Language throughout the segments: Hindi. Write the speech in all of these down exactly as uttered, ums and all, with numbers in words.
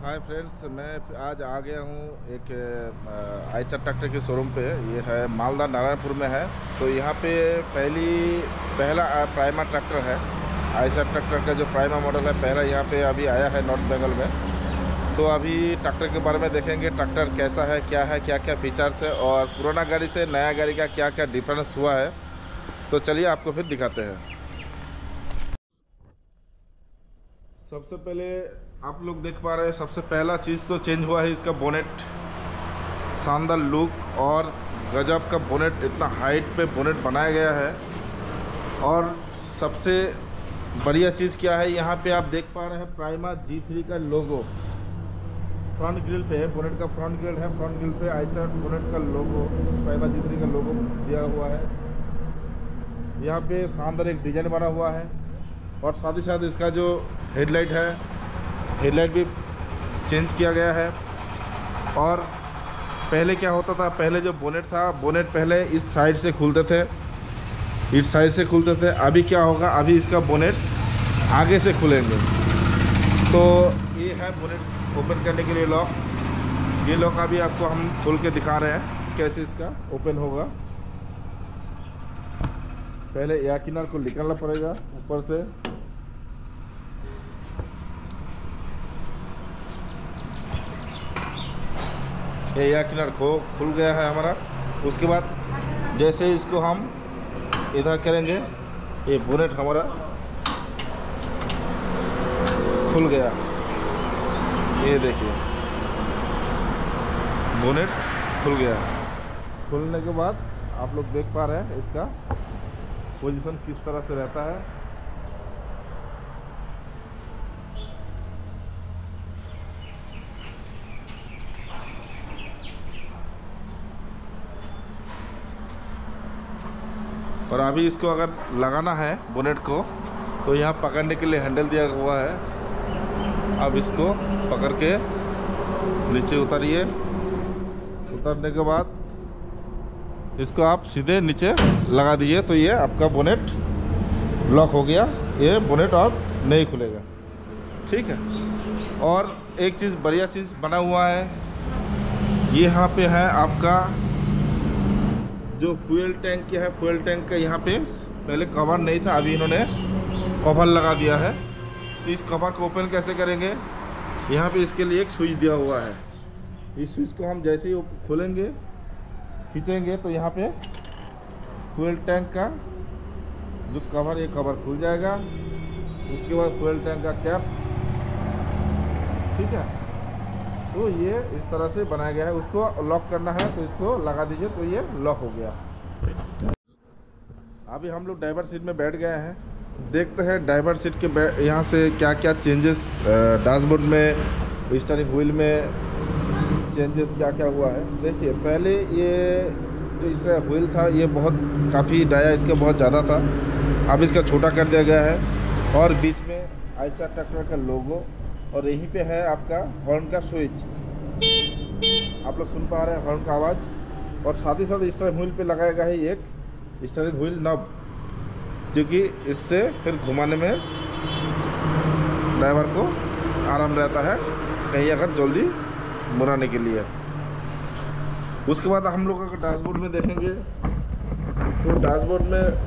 हाय फ्रेंड्स, मैं आज आ गया हूँ एक आयचर ट्रैक्टर के शोरूम पे। ये है मालदा नारायणपुर में है। तो यहाँ पे पहली पहला प्राइमा ट्रैक्टर है। आयचर ट्रैक्टर का जो प्राइमा मॉडल है पहला यहाँ पे अभी आया है नॉर्थ बंगाल में। तो अभी ट्रैक्टर के बारे में देखेंगे, ट्रैक्टर कैसा है, क्या है, क्या क्या फीचर्स है और पुराना गाड़ी से नया गाड़ी का क्या क्या डिफरेंस हुआ है। तो चलिए आपको फिर दिखाते हैं। सबसे पहले आप लोग देख पा रहे हैं, सबसे पहला चीज़ तो चेंज हुआ है इसका बोनेट। शानदार लुक और गजब का बोनेट, इतना हाइट पे बोनेट बनाया गया है। और सबसे बढ़िया चीज़ क्या है, यहाँ पे आप देख पा रहे हैं प्राइमा जी थ्री का लोगो फ्रंट ग्रिल पे है। बोनेट का फ्रंट ग्रिल है, फ्रंट ग्रिल पे आयचर बोनेट का लोगो, प्राइमा जी थ्री का लोगो दिया हुआ है। यहाँ पे शानदार एक डिजाइन बना हुआ है और साथ ही साथ इसका जो हेडलाइट है, हेडलाइट भी चेंज किया गया है। और पहले क्या होता था, पहले जो बोनेट था, बोनेट पहले इस साइड से खुलते थे, इस साइड से खुलते थे। अभी क्या होगा, अभी इसका बोनेट आगे से खुलेंगे। तो ये है बोनेट ओपन करने के लिए लॉक। ये लॉक अभी आपको हम खोल के दिखा रहे हैं कैसे इसका ओपन होगा। पहले एयर किनार को निकालना पड़ेगा ऊपर से। ये एयर किनार खो खुल गया है हमारा। उसके बाद जैसे इसको हम इधर करेंगे, ये बोनेट हमारा खुल गया। ये देखिए बोनेट खुल गया। खुलने के बाद आप लोग देख पा रहे हैं इसका पोजीशन किस तरह से रहता है। और अभी इसको अगर लगाना है बोनेट को, तो यहाँ पकड़ने के लिए हैंडल दिया हुआ है। अब इसको पकड़ के नीचे उतारिए। उतारने के बाद इसको आप सीधे नीचे लगा दीजिए, तो ये आपका बोनेट लॉक हो गया। ये बोनेट और नहीं खुलेगा, ठीक है। और एक चीज़ बढ़िया चीज़ बना हुआ है, ये यहाँ पे है आपका जो फ्यूल टैंक क्या है, फ्यूल टैंक का यहाँ पे पहले कवर नहीं था, अभी इन्होंने कवर लगा दिया है। तो इस कवर को ओपन कैसे करेंगे, यहाँ पे इसके लिए एक स्विच दिया हुआ है। इस स्विच को हम जैसे ही खोलेंगे, खींचेंगे, तो यहाँ पे फ्यूल टैंक का जो कवर, ये कवर खुल जाएगा। उसके बाद फ्यूल टैंक का कैप, ठीक है। तो ये इस तरह से बनाया गया है। उसको लॉक करना है तो इसको लगा दीजिए, तो ये लॉक हो गया। अभी हम लोग ड्राइवर सीट में बैठ गए हैं। देखते हैं ड्राइवर सीट के यहाँ से क्या क्या चेंजेस, डैशबोर्ड में, स्टीयरिंग व्हील में चेंजेस क्या क्या हुआ है। देखिए पहले ये जो इसका व्हील था, ये बहुत काफ़ी डाया इसका बहुत ज़्यादा था। अब इसका छोटा कर दिया गया है। और बीच में आयचर ट्रैक्टर का लोगो, और यहीं पे है आपका हॉर्न का स्विच। आप लोग सुन पा रहे हैं हॉर्न का आवाज़। और साथ ही साथ स्टीयरिंग व्हील पे लगाया गया है एक स्टीयरिंग व्हील नॉब, क्योंकि इससे फिर घुमाने में ड्राइवर को आराम रहता है, कहीं अगर जल्दी मुड़ाने के लिए। उसके बाद हम लोग अगर डैशबोर्ड में देखेंगे, तो डैशबोर्ड में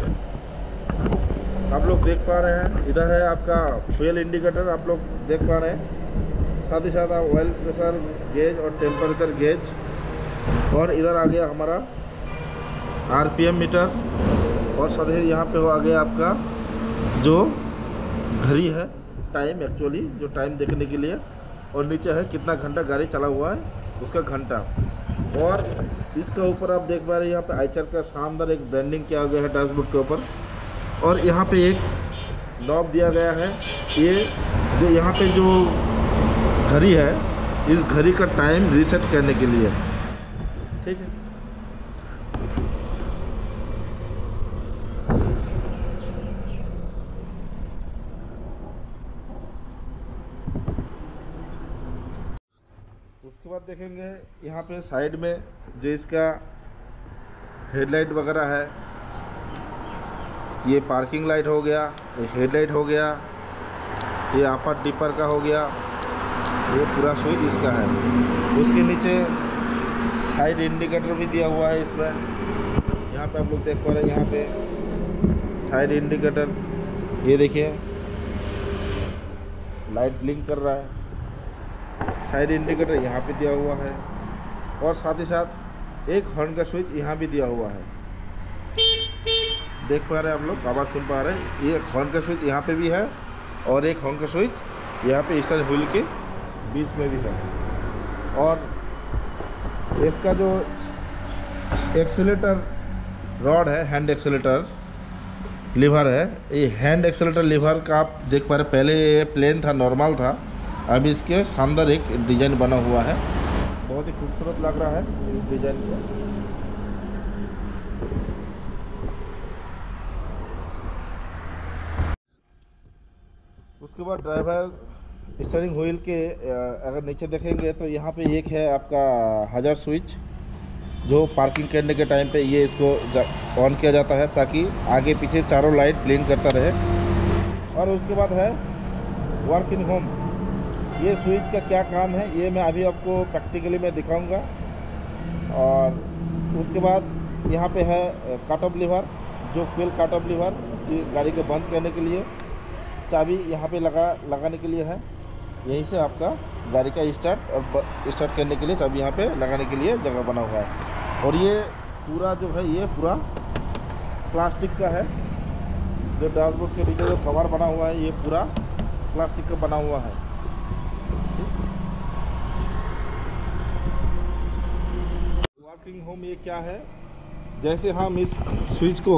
आप लोग देख पा रहे हैं, इधर है आपका फ्यूल इंडिकेटर, आप लोग देख पा रहे हैं। साथ ही साथ ऑयल प्रेशर गेज और टेम्परेचर गेज। और इधर आ गया हमारा आरपीएम मीटर। और साथ ही यहाँ पे हो आ गया आपका जो घड़ी है, टाइम, एक्चुअली जो टाइम देखने के लिए। और नीचे है कितना घंटा गाड़ी चला हुआ है, उसका घंटा। और इसका ऊपर आप देख पा रहे हैं, यहाँ पे आयचर का शानदार एक ब्रांडिंग किया गया है डैशबोर्ड के ऊपर। और यहाँ पे एक नॉब दिया गया है। ये जो यहाँ पे जो घड़ी है, इस घड़ी का टाइम रीसेट करने के लिए, ठीक है। उसके बाद देखेंगे यहाँ पे साइड में जो इसका हेडलाइट वगैरह है, ये पार्किंग लाइट हो गया, एक हेडलाइट हो गया, ये अपर डिपर का हो गया, ये पूरा स्विच इसका है। उसके नीचे साइड इंडिकेटर भी दिया हुआ है इसमें। यहाँ पे आप लोग देख पा रहे हैं, यहाँ पे साइड इंडिकेटर, ये देखिए लाइट ब्लिंक कर रहा है। साइड इंडिकेटर यहाँ पे दिया हुआ है और साथ ही साथ एक हॉर्न का स्विच यहाँ भी दिया हुआ है। देख पा रहे हैं आप लोग, आवाज़ सुन पा रहे हैं। ये हॉर्न का स्विच यहाँ पे भी है और एक हॉर्न का स्विच यहाँ पे स्टीयरिंग व्हील के बीच में भी है। और इसका जो एक्सीलेटर रॉड है, हैंड एक्सीलेटर लीवर है, ये हैंड एक्सीलेटर लीवर का आप देख पा रहे हैं। पहले ये प्लेन था, नॉर्मल था, अब इसके शानदार एक डिज़ाइन बना हुआ है। बहुत ही खूबसूरत लग रहा है इस डिज़ाइन को। उसके बाद ड्राइवर स्टीयरिंग व्हील के अगर नीचे देखेंगे तो यहाँ पे एक है आपका हज़ार स्विच, जो पार्किंग करने के टाइम पे ये इसको ऑन किया जाता है ताकि आगे पीछे चारों लाइट ब्लिंक करता रहे। और उसके बाद है वर्क इन होम। ये स्विच का क्या काम है ये मैं अभी आपको प्रैक्टिकली मैं दिखाऊंगा। और उसके बाद यहाँ पे है कट ऑफ लीवर, जो फ्यूल कट ऑफ लीवर गाड़ी को बंद करने के लिए, चाबी यहाँ पे लगा लगाने के लिए है। यहीं से आपका गाड़ी का स्टार्ट और स्टार्ट करने के लिए चाबी यहाँ पे लगाने के लिए जगह बना हुआ है। और ये पूरा जो है ये पूरा प्लास्टिक का है। जो डैशबोर्ड के नीचे जो कवर बना हुआ है ये पूरा प्लास्टिक का बना हुआ है। वर्किंग होम ये क्या है, जैसे हम इस स्विच को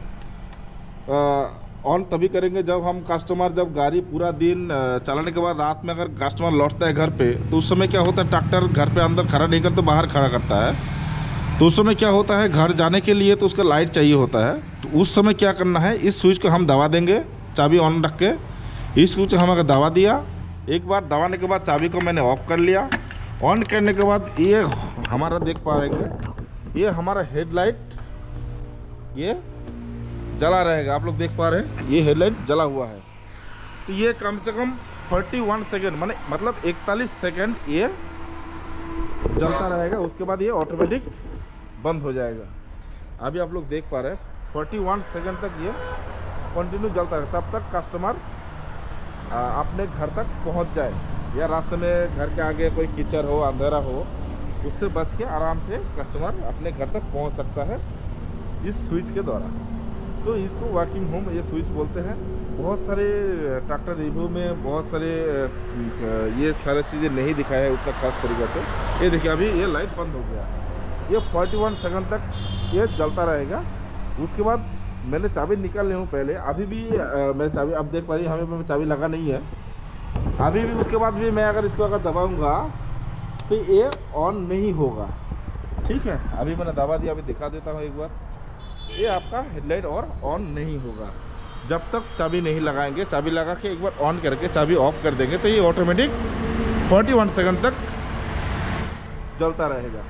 ऑन तभी करेंगे जब हम कस्टमर, जब गाड़ी पूरा दिन चलाने के बाद रात में अगर कस्टमर लौटता है घर पे, तो उस समय क्या होता है, ट्रैक्टर घर पे अंदर खड़ा नहीं करता, बाहर खड़ा करता है। तो उस समय क्या होता है, घर जाने के लिए तो उसका लाइट चाहिए होता है। तो उस समय क्या करना है, इस स्विच को हम दबा देंगे, चाबी ऑन रख के इस स्विच हम अगर दबा दिया, एक बार दबाने के बाद चाबी को मैंने ऑफ कर लिया। ऑन करने के बाद ये हमारा देख पा रहे हैं, ये हमारा हेडलाइट ये जला रहेगा। आप लोग देख पा रहे हैं ये हेडलाइट जला हुआ है। तो ये कम से कम इकतालीस सेकंड माने मतलब इकतालीस सेकंड ये जलता रहेगा। उसके बाद ये ऑटोमेटिक बंद हो जाएगा। अभी आप लोग देख पा रहे हैं इकतालीस सेकंड तक ये कंटिन्यू जलता है, तब तक कस्टमर अपने घर तक पहुंच जाए, या रास्ते में घर के आगे कोई कीचड़ हो, अंधेरा हो, उससे बच के आराम से कस्टमर अपने घर तक पहुंच सकता है इस स्विच के द्वारा। तो इसको वर्किंग होम ये स्विच बोलते हैं। बहुत सारे ट्रैक्टर रिव्यू में बहुत सारे ये सारी चीज़ें नहीं दिखाया है उतना खास तरीक़े से। ये देखिए अभी ये लाइट बंद हो गया, ये इकतालीस सेकंड तक ये जलता रहेगा। उसके बाद मैंने चाबी निकाल ली हूँ पहले, अभी भी मैं चाबी अब देख पा रही हमें में चाबी लगा नहीं है अभी भी। उसके बाद भी मैं अगर इसको अगर दबाऊँगा तो ये ऑन नहीं होगा। ठीक है, अभी मैंने दबा दिया, अभी दिखा देता हूँ एक बार। ये आपका हेडलाइट और ऑन नहीं होगा जब तक चाबी नहीं लगाएंगे। चाबी लगा के एक बार ऑन करके चाबी ऑफ कर देंगे तो ये ऑटोमेटिक इकतालीस सेकंड तक जलता रहेगा।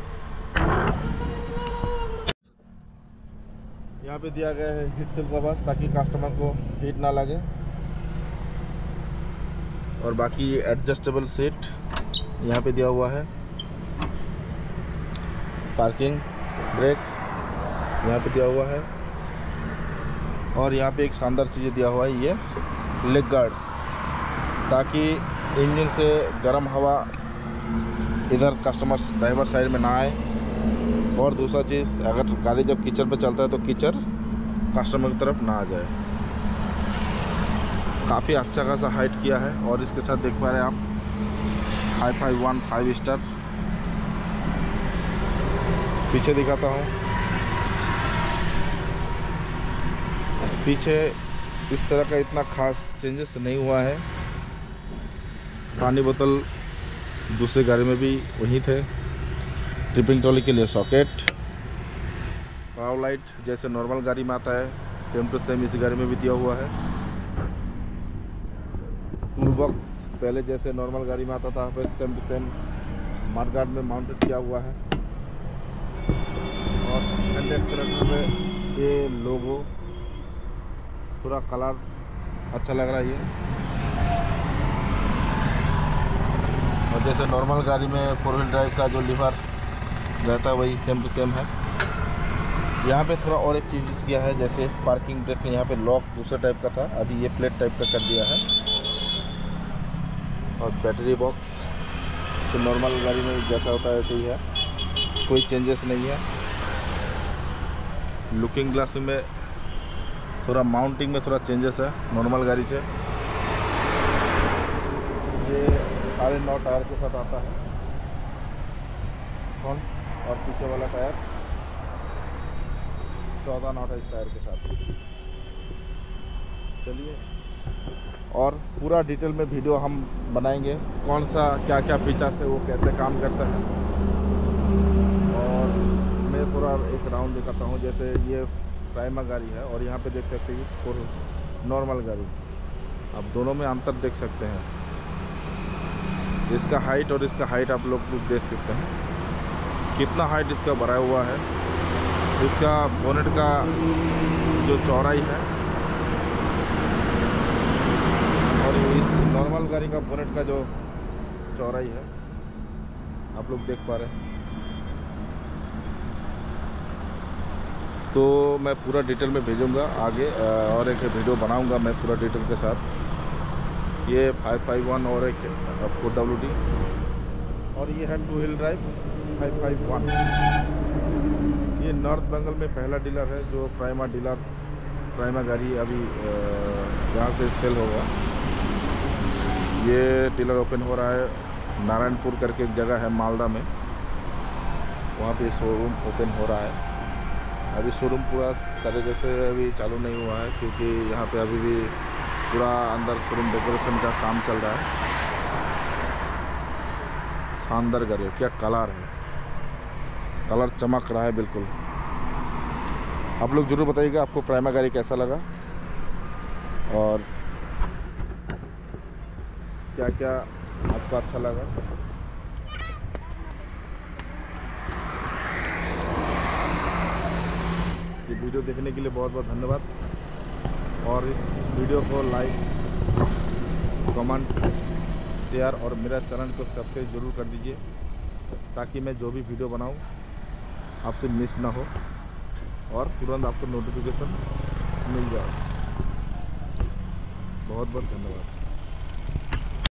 यहाँ पे दिया गया है हीट सील कवर ताकि कस्टमर को हीट ना लगे। और बाकी ये एडजस्टेबल सीट यहाँ पे दिया हुआ है। पार्किंग ब्रेक यहाँ पे दिया हुआ है। और यहाँ पे एक शानदार चीज़ दिया हुआ है, ये लेग गार्ड, ताकि इंजन से गर्म हवा इधर कस्टमर ड्राइवर साइड में ना आए। और दूसरा चीज़, अगर गाड़ी जब कीचड़ पे चलता है तो कीचड़ कस्टमर की तरफ ना आ जाए। काफ़ी अच्छा खासा हाइट किया है। और इसके साथ देख पा रहे हैं आप five five one five star. पीछे दिखाता हूँ, पीछे इस तरह का इतना खास चेंजेस नहीं हुआ है। पानी बोतल दूसरी गाड़ी में भी वहीं थे। ट्रिपिंग ट्रॉली के लिए सॉकेट, पावर लाइट जैसे नॉर्मल गाड़ी में आता है सेम टू सेम इस गाड़ी में भी दिया हुआ है। टूल बॉक्स पहले जैसे नॉर्मल गाड़ी में आता था वैसे same to same mudguard में माउंटेड किया हुआ है। और हैंड एक्सीलेटर पे ये लोगो पूरा कलर अच्छा लग रहा है ये। और जैसे नॉर्मल गाड़ी में फोर व्हील ड्राइव का जो लीवर रहता है वही सेम टू सेम है। यहाँ पे थोड़ा और एक चीज़ किया है, जैसे पार्किंग ब्रेक यहाँ पे लॉक दूसरे टाइप का था, अभी ये प्लेट टाइप का कर दिया है। और बैटरी बॉक्स से नॉर्मल गाड़ी में जैसा होता है ऐसे ही है, कोई चेंजेस नहीं है। लुकिंग ग्लास में थोड़ा माउंटिंग में थोड़ा चेंजेस है नॉर्मल गाड़ी से। ये साढ़े नौ टायर के साथ आता है फ्रंट, और पीछे वाला टायर चौदह नौ इस टायर के साथ। चलिए, और पूरा डिटेल में वीडियो हम बनाएंगे, कौन सा क्या क्या फीचर्स है, वो कैसे काम करता है। और मैं पूरा एक राउंड दिखाता हूँ। जैसे ये प्राइमा गाड़ी है और यहाँ पे देख सकते हैं फोर नॉर्मल गाड़ी, आप दोनों में अंतर देख सकते हैं। इसका हाइट और इसका हाइट आप लोग देख सकते हैं, कितना हाइट इसका बढ़ा हुआ है। इसका बोनेट का जो चौड़ाई है और इस नॉर्मल गाड़ी का बोनेट का जो चौड़ाई है आप लोग देख पा रहे हैं। तो मैं पूरा डिटेल में भेजूंगा आगे, और एक वीडियो बनाऊंगा मैं पूरा डिटेल के साथ। ये फाइव फाइव वन और एक फोर डब्ल्यू डी, और ये है two wheel drive five five one. ये नॉर्थ बंगाल में पहला डीलर है जो प्राइमा डीलर प्राइमा गाड़ी अभी यहाँ से सेल होगा। ये डीलर ओपन हो रहा है नारायणपुर करके एक जगह है मालदा में, वहाँ पे शोरूम ओपन हो रहा है। अभी शोरूम पूरा तरीके से अभी चालू नहीं हुआ है, क्योंकि यहाँ पे अभी भी पूरा अंदर शोरूम डेकोरेशन का काम चल रहा है। शानदार गाड़ी, क्या कलर है, कलर चमक रहा है बिल्कुल। आप लोग ज़रूर बताइएगा आपको प्राइमा गाड़ी कैसा लगा, और क्या क्या आपको अच्छा लगा। ये वीडियो देखने के लिए बहुत बहुत धन्यवाद, और इस वीडियो को लाइक, कमेंट, शेयर और मेरा चैनल को सब्सक्राइब जरूर कर दीजिए, ताकि मैं जो भी वीडियो बनाऊं आपसे मिस ना हो और तुरंत आपको नोटिफिकेशन मिल जाए। बहुत बहुत धन्यवाद।